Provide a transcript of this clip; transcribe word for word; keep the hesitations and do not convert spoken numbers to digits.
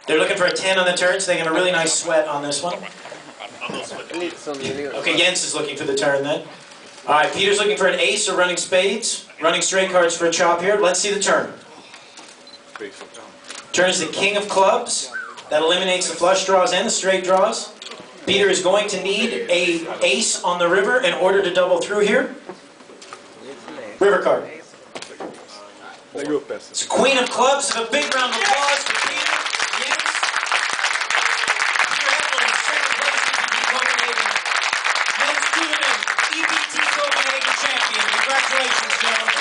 They're looking for a ten on the turn, so they have a really nice sweat on this one. Okay, Jens is looking for the turn then. All right, Peter's looking for an ace or running spades. Running straight cards for a chop here. Let's see the turn. Turn is the king of clubs. That eliminates the flush draws and the straight draws. Peter is going to need a ace on the river in order to double through here. River card. It's queen of clubs. A big round of applause for Peter. Yes. Peter Hedlund, second place E P T Copenhagen. Men's tournament, E P T Copenhagen champion. Congratulations, gentlemen.